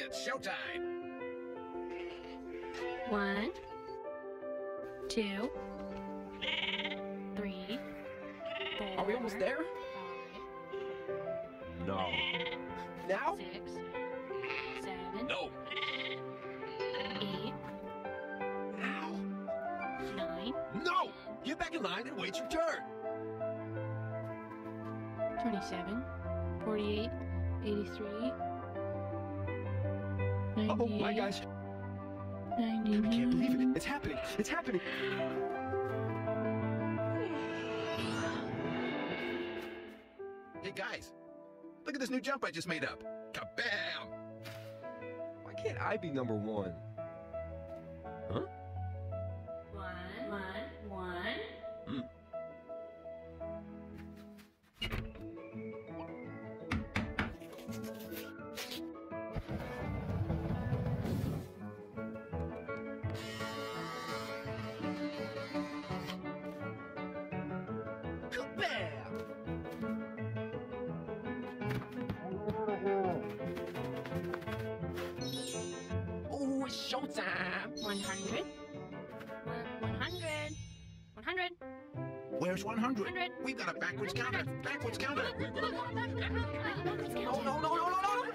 It's showtime. 1, 2, 3, 4. Are we almost there? 5, No. Now? 6, 7, No. 8, Now? 9, No! Get back in line and wait your turn. 27, 48, 83, 98, Oh my gosh. 99. I can't believe it. It's happening. It's happening. Hey guys, look at this new jump I just made up. Kabam! Why can't I be number one? Huh? 1, 1, 1. Kabam! Oh, it's showtime! 100. 100. 100. Where's 100? 100. We've got a backwards counter. Backwards counter. Backwards No, counter. no, no, no, no, no, no!